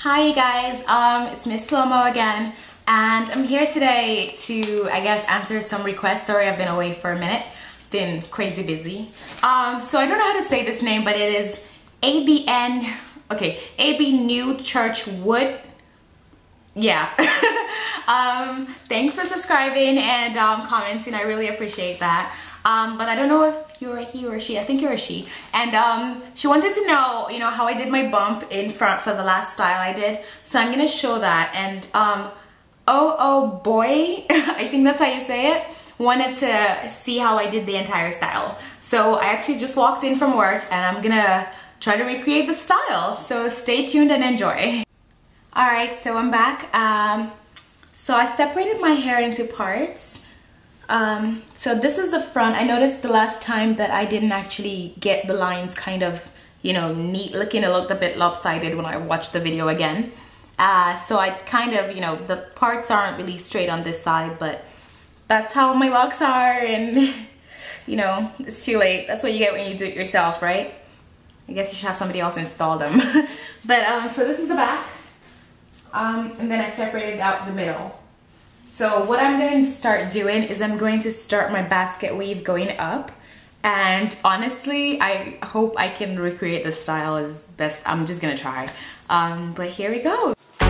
Hi you guys, it's Miss Slow-Mo again, and I'm here today to, I guess, answer some requests. Sorry, I've been away for a minute, been crazy busy. So I don't know how to say this name, but it is ABN, okay, AB New Church Wood. Yeah. Thanks for subscribing and commenting. I really appreciate that. But I don't know if you're a he or a she. I think you're a she. And she wanted to know, how I did my bump in front for the last style I did. So I'm gonna show that. And oh boy, I think that's how you say it, wanted to see how I did the entire style. So I actually just walked in from work and I'm gonna try to recreate the style. So stay tuned and enjoy. All right, so I'm back. So I separated my hair into parts. So this is the front. I noticed the last time that I didn't actually get the lines kind of, neat looking. It looked a bit lopsided when I watched the video again. So I kind of, the parts aren't really straight on this side, but that's how my locks are, and it's too late. That's what you get when you do it yourself, right? I guess you should have somebody else install them. But so this is the back. And then I separated out the middle. So what I'm going to start doing is I'm going to start my basket weave going up. And honestly, I hope I can recreate the style as best. I'm just going to try. But here we go.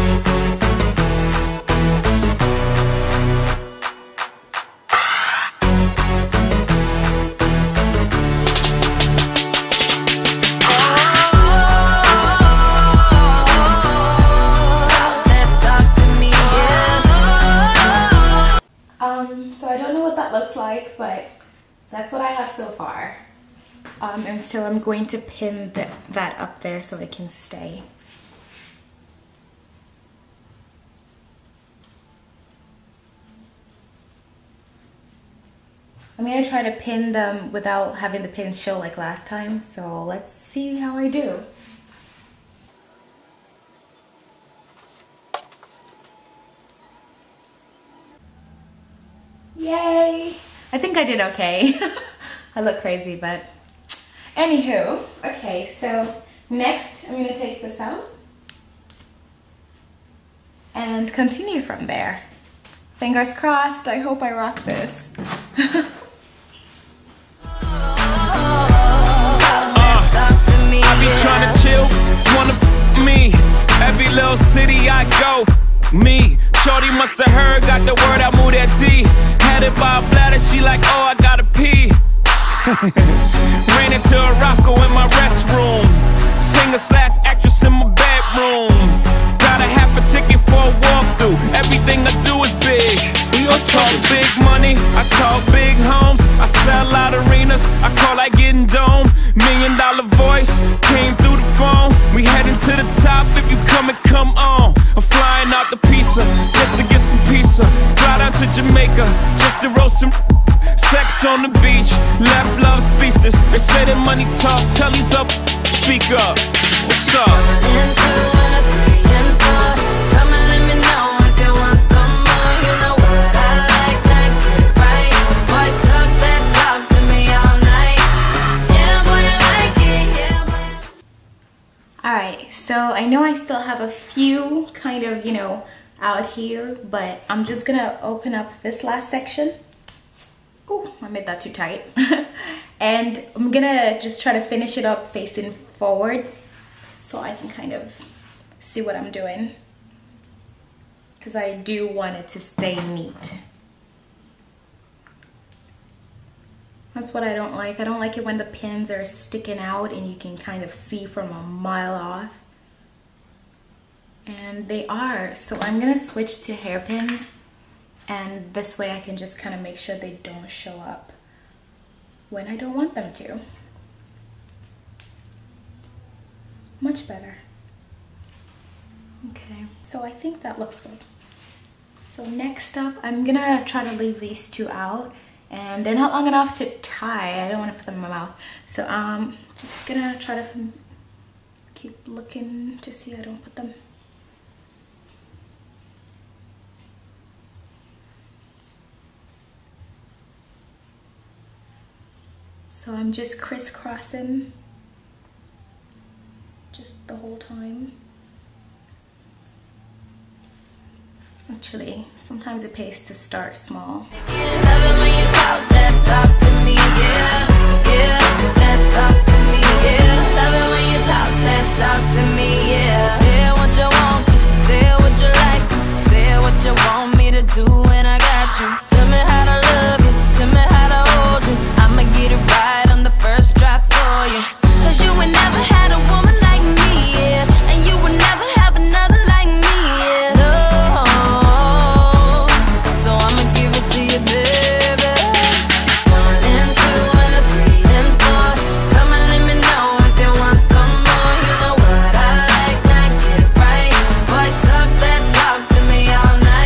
So I don't know what that looks like, but that's what I have so far. And so I'm going to pin that up there so it can stay. I'm going to try to pin them without having the pins show like last time, so let's see how I do. Yay! I think I did okay. I look crazy, but anywho. Okay, so next I'm going to take this out and continue from there. Fingers crossed, I hope I rock this. I be trying to chill, wanna me. Every little city I go, me. Shorty must have heard, got the word, I moved that D. Had it by a bladder, she like, oh, I gotta pee. Ran into a rocko in my restroom. Singer/actress in my bedroom. Got a half a ticket for a walkthrough. Everything I do is big. I talk big money, I talk big homes. I sell out arenas, I call like getting dome. $1 million voice, came through the phone. We heading to the top, if you come and come on. I'm flying out the pizza, just to get some pizza. Fly down to Jamaica, just to roast some sex on the beach. Left love speechless, they say that money talk. Tell these up, speak up. What's up? Alright, so I know I still have a few kind of, out here, but I'm just gonna open up this last section. Oh, I made that too tight. And I'm gonna just try to finish it up facing forward so I can kind of see what I'm doing, because I do want it to stay neat. That's what I don't like. I don't like it when the pins are sticking out and you can kind of see from a mile off. And they are. So I'm gonna switch to hairpins, and this way I can just kind of make sure they don't show up when I don't want them to. Much better. Okay, so I think that looks good. So next up, I'm gonna try to leave these two out. And they're not long enough to tie. I don't want to put them in my mouth. So just gonna try to keep looking to see I don't put them. So I'm just crisscrossing just the whole time. Actually, sometimes it pays to start small. You want me to do when I got you. Tell me how to love you, tell me how to hold you. I'ma get it right on the first try for you. Cause you would never had a woman like me, yeah. And you would never have another like me, yeah. No, so I'ma give it to you, baby. 1 and 2 and a 3 and 4. Come and let me know if you want some more. You know what I like, now get it right. Boy, talk that talk to me all night.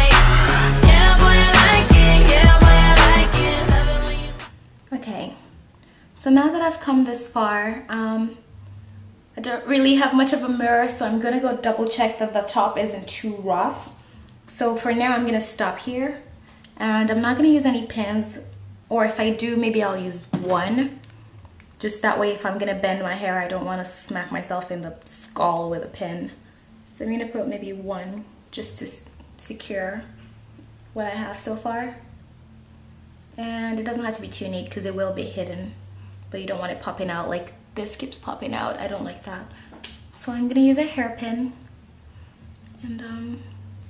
Okay, so now that I've come this far, I don't really have much of a mirror, so I'm gonna go double check that the top isn't too rough. So for now, I'm gonna stop here, and I'm not gonna use any pins, or if I do, maybe I'll use one. Just that way, if I'm gonna bend my hair, I don't wanna smack myself in the skull with a pin. So I'm gonna put maybe one just to secure what I have so far. And it doesn't have to be too neat because it will be hidden, but you don't want it popping out like this keeps popping out. I don't like that. So I'm gonna use a hairpin, and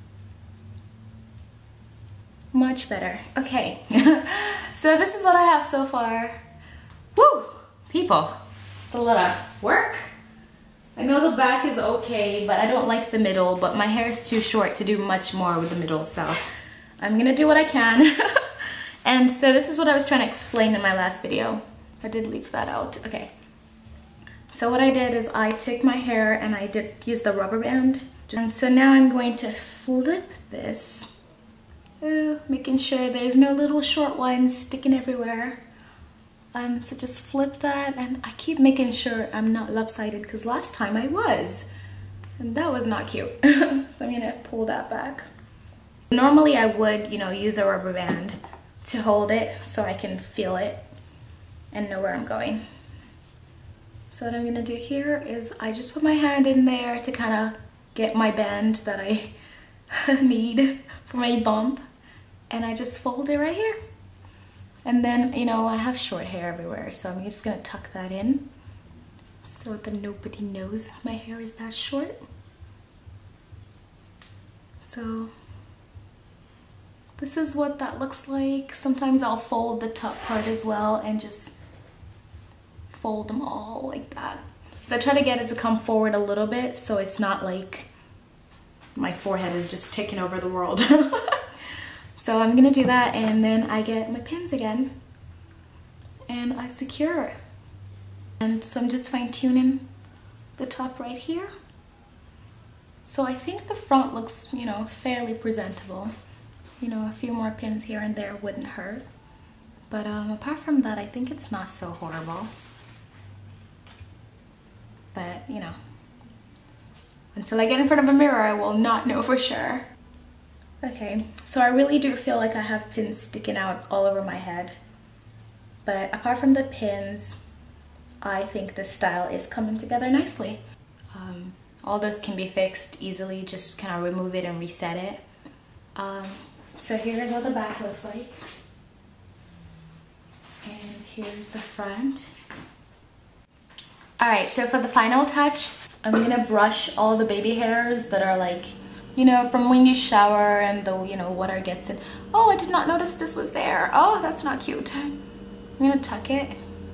much better. Okay, so this is what I have so far. Woo, people, it's a lot of work. I know the back is okay, but I don't like the middle, but my hair is too short to do much more with the middle, so I'm gonna do what I can. And so this is what I was trying to explain in my last video. I did leave that out. Okay. So what I did is I took my hair and I did use the rubber band. And so now I'm going to flip this. Making sure there's no little short ones sticking everywhere. So just flip that, and I keep making sure I'm not lopsided because last time I was. And that was not cute. So I'm gonna pull that back. Normally I would, use a rubber band to hold it so I can feel it and know where I'm going. So what I'm gonna do here is I just put my hand in there to kind of get my bend that I need for my bump, and I just fold it right here. And then, I have short hair everywhere, so I'm just gonna tuck that in so that nobody knows my hair is that short. So this is what that looks like. Sometimes I'll fold the top part as well and just fold them all like that. But I try to get it to come forward a little bit so it's not like my forehead is just taking over the world. So I'm gonna do that, and then I get my pins again and I secure it. And so I'm just fine tuning the top right here. So I think the front looks, fairly presentable. A few more pins here and there wouldn't hurt. But apart from that, I think it's not so horrible. But, until I get in front of a mirror, I will not know for sure. Okay, so I really do feel like I have pins sticking out all over my head. But apart from the pins, I think this style is coming together nicely. All those can be fixed easily, just kind of remove it and reset it. So here's what the back looks like. And here's the front. Alright, so for the final touch, I'm gonna brush all the baby hairs that are like, from when you shower and the, water gets in. Oh, I did not notice this was there. Oh, that's not cute. I'm gonna tuck it.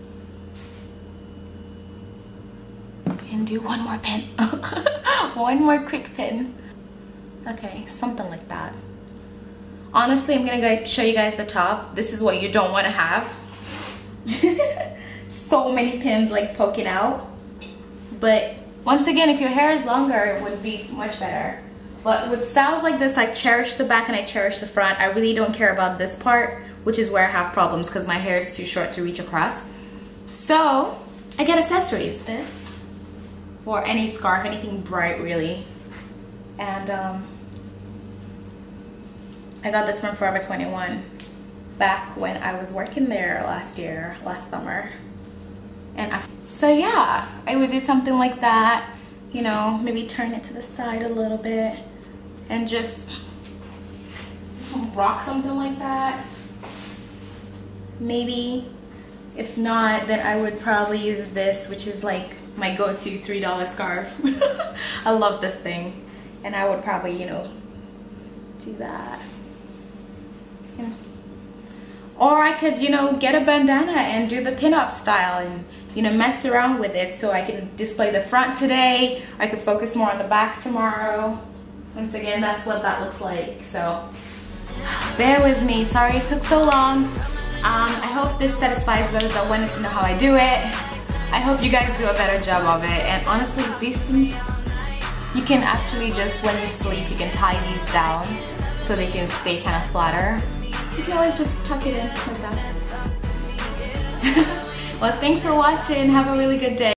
And do one more pin. One more quick pin. Okay, something like that. Honestly, I'm gonna go show you guys the top. This is what you don't want to have. So many pins like poking out. But once again, if your hair is longer, it would be much better. But with styles like this, I cherish the back and I cherish the front. I really don't care about this part, which is where I have problems because my hair is too short to reach across. So I get accessories. This, or any scarf, anything bright really. And I got this from Forever 21 back when I was working there last summer. And so yeah, I would do something like that, maybe turn it to the side a little bit and just rock something like that. Maybe. If not, then I would probably use this, which is like my go-to $3 scarf. I love this thing. And I would probably, you know, do that. Yeah. Or I could, you know, get a bandana and do the pinup style and, you know, mess around with it so I can display the front today. I could focus more on the back tomorrow. Once again, that's what that looks like. So bear with me. Sorry it took so long. I hope this satisfies those that wanted to know how I do it. I hope you guys do a better job of it. And honestly, these things, you can actually just, when you sleep, you can tie these down so they can stay kind of flatter. You can always just tuck it in like that. Well, thanks for watching. Have a really good day.